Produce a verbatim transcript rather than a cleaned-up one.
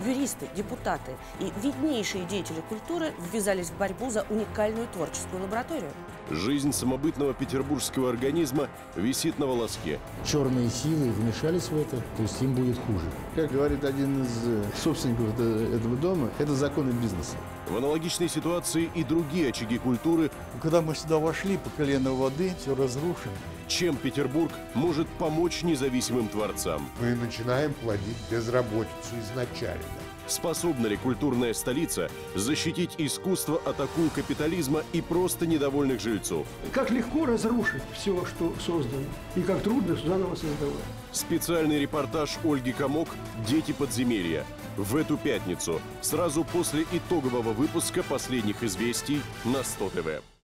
юристы, депутаты и виднейшие деятели культуры ввязались в борьбу за уникальную творческую лабораторию. Жизнь самобытного петербургского организма висит на волоске. Черные силы вмешались в это, то есть им будет хуже. Как говорит один из собственников этого дома, это законы бизнеса. В аналогичной ситуации и другие очаги культуры. Когда мы сюда вошли, по колено воды, все разрушено. Чем Петербург может помочь независимым творцам? Мы начинаем плодить безработицу изначально. Способна ли культурная столица защитить искусство от акул капитализма и просто недовольных жильцов? Как легко разрушить все, что создано, и как трудно заново создавать. Специальный репортаж Ольги Комок «Дети подземелья». В эту пятницу, сразу после итогового выпуска последних известий на сто тэ вэ.